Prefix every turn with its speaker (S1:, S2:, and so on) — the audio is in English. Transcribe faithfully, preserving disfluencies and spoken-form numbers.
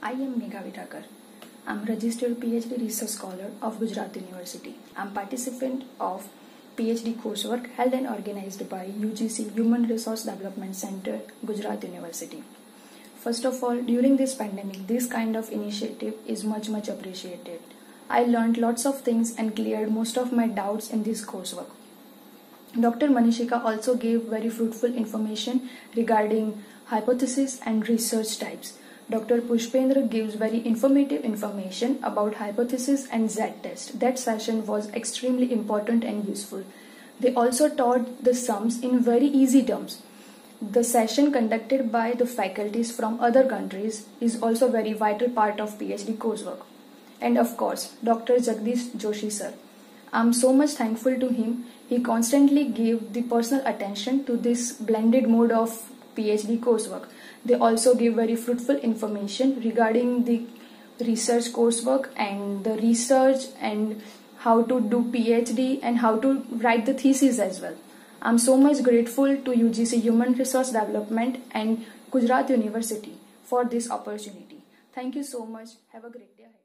S1: I am Megha Vidakar. I am registered PhD research scholar of Gujarat University. I am participant of PhD coursework held and organized by U G C Human Resource Development Center, Gujarat University. First of all, during this pandemic, this kind of initiative is much much appreciated. I learned lots of things and cleared most of my doubts in this coursework. Doctor Manishika also gave very fruitful information regarding hypothesis and research types. Doctor Pushpendra gives very informative information about hypothesis and Z-test. That session was extremely important and useful. They also taught the sums in very easy terms. The session conducted by the faculties from other countries is also a very vital part of PhD coursework. And of course, Doctor Jagdish Joshi sir. I'm so much thankful to him. He constantly gave the personal attention to this blended mode of PhD coursework. They also give very fruitful information regarding the research coursework and the research and how to do PhD and how to write the thesis as well. I'm so much grateful to U G C Human Resource Development and Gujarat University for this opportunity. Thank you so much. Have a great day ahead.